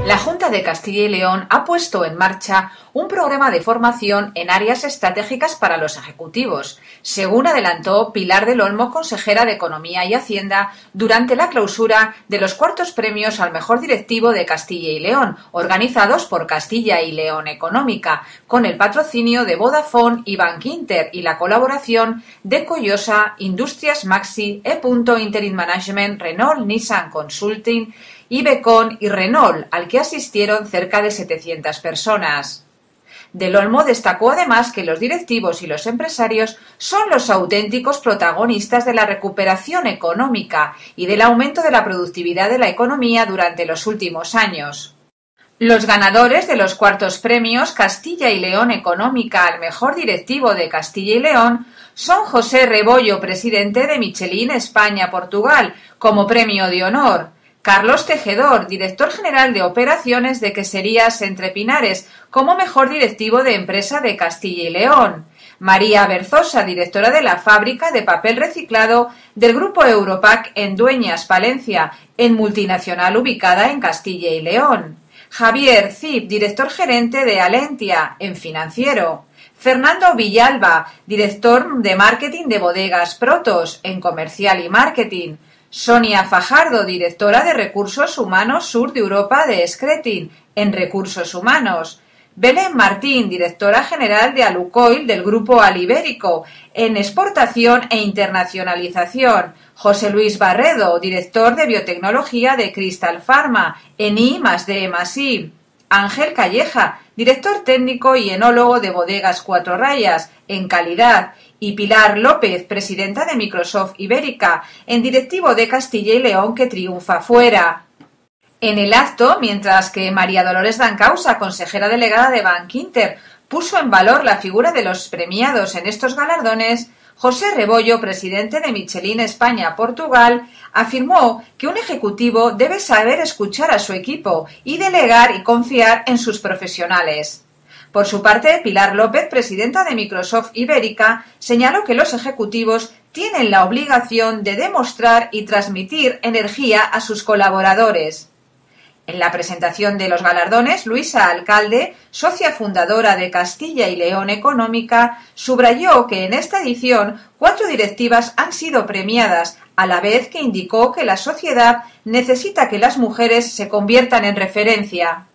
La Junta de Castilla y León ha puesto en marcha un programa de formación en áreas estratégicas para los ejecutivos, según adelantó Pilar del Olmo, consejera de Economía y Hacienda, durante la clausura de los cuartos premios al mejor directivo de Castilla y León, organizados por Castilla y León Económica, con el patrocinio de Vodafone y Bankinter y la colaboración de Collosa, Industrias Maxi, Interim Management, Renault Nissan Consulting, Ibecon y Renault, al que asistieron cerca de 700 personas. Del Olmo destacó además que los directivos y los empresarios son los auténticos protagonistas de la recuperación económica y del aumento de la productividad de la economía durante los últimos años. Los ganadores de los cuartos premios Castilla y León Económica al mejor directivo de Castilla y León son José Rebollo, presidente de Michelin España-Portugal, como premio de honor; Carlos Tejedor, director general de operaciones de Queserías Entre Pinares, como mejor directivo de empresa de Castilla y León; María Berzosa, directora de la fábrica de papel reciclado del grupo Europac en Dueñas, Palencia, en multinacional ubicada en Castilla y León; Javier Cip, director gerente de Alentia, en financiero; Fernando Villalba, director de marketing de Bodegas Protos, en comercial y marketing; Sonia Fajardo, directora de Recursos Humanos Sur de Europa de Scretin, en Recursos Humanos; Belén Martín, directora general de Alucoil del Grupo Alibérico, en Exportación e Internacionalización; José Luis Barredo, director de Biotecnología de Crystal Pharma, en I+D+I; Ángel Calleja, director técnico y enólogo de Bodegas Cuatro Rayas, en calidad; y Pilar López, presidenta de Microsoft Ibérica, en directivo de Castilla y León, que triunfa fuera. En el acto, mientras que María Dolores Dancausa, consejera delegada de Bankinter, puso en valor la figura de los premiados en estos galardones, José Rebollo, presidente de Michelin España-Portugal, afirmó que un ejecutivo debe saber escuchar a su equipo y delegar y confiar en sus profesionales. Por su parte, Pilar López, presidenta de Microsoft Ibérica, señaló que los ejecutivos tienen la obligación de demostrar y transmitir energía a sus colaboradores. En la presentación de los galardones, Luisa Alcalde, socia fundadora de Castilla y León Económica, subrayó que en esta edición 4 directivas han sido premiadas, a la vez que indicó que la sociedad necesita que las mujeres se conviertan en referencia.